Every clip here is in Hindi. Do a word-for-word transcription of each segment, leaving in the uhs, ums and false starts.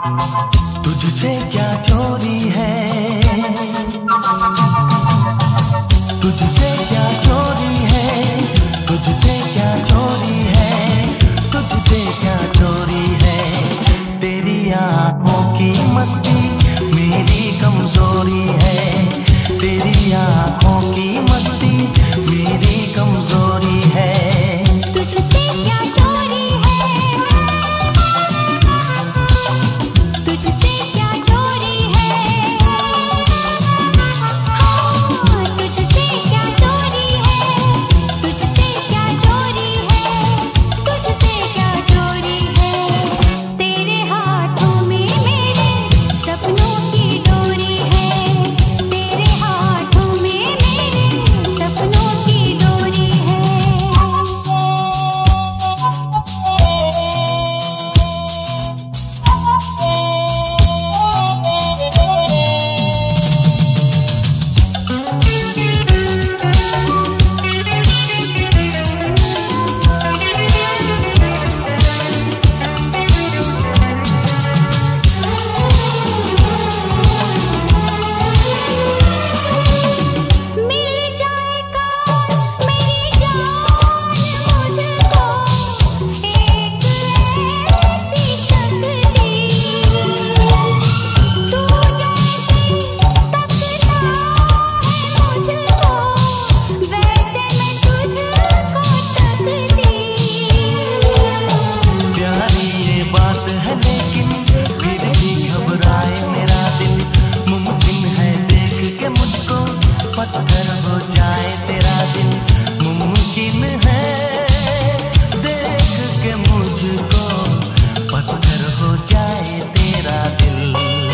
तुझसे क्या चोरी है, तुझसे क्या चोरी है, तुझसे क्या चोरी है, तुझसे क्या चोरी है। तेरी आंखों की मस्ती मेरी कमजोरी है, तेरी आंखों की मस्ती मेरी कमजोरी है। तुझसे क्या चोरी है, तुझसे क्या चोरी है, हाँ, तुझसे क्या चोरी है, तुझसे क्या चोरी है, तुझसे क्या चोरी है। तेरे हाथों में मेरे सपनों की डोरी है, तेरे हाथों में मेरे सपनों की डोरी है। मिल जाएगा मेरी जान मुझको एक ऐसी शक्ति, तू जैसे तकता है मुझको वैसे मैं तुझको तकती। प्यारी ये बात है लेकिन फिर भी घबराए मेरा दिल, मुमकिन है देख के मुझको पत्थर हो जाए तेरा दिल, मुमकिन है देख के मुझको पत्थर हो जाए तेरा दिल।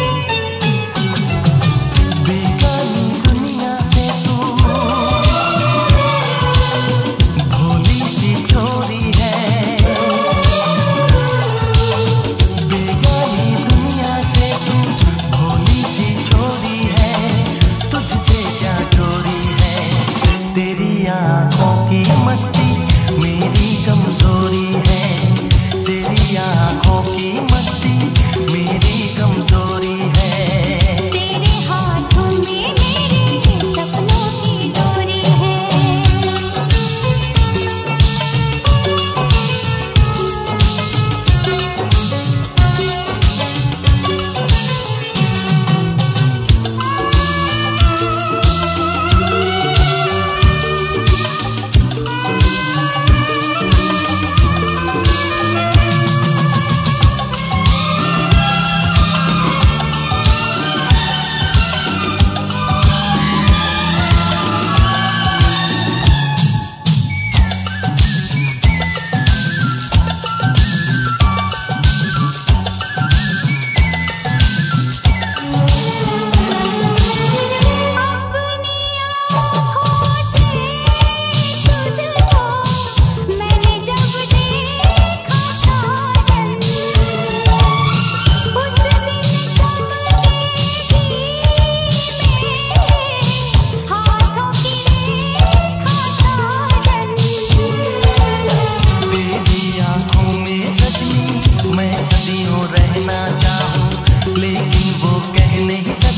बेगानी दुनिया से तू भोली सी छोरी है, बेगानी दुनिया से तू भोली सी छोरी है, तुझसे क्या चोरी है। तेरी आंखों की मस्ती मेरी कमजोरी है, तेरी आंखों की मस्ती मेरी कमजोरी है। तेरे हाथों में मेरे सपनों की डोरी है। अपनी आँखों से तुझको मैंने जब देखा काजल, उस दिन चमकेगी मेरे हाथों की रेखा काजल। तेरी आंखों में सजनी मैं सदियों रहना चाहूं, लेकिन वो कह नहीं सकती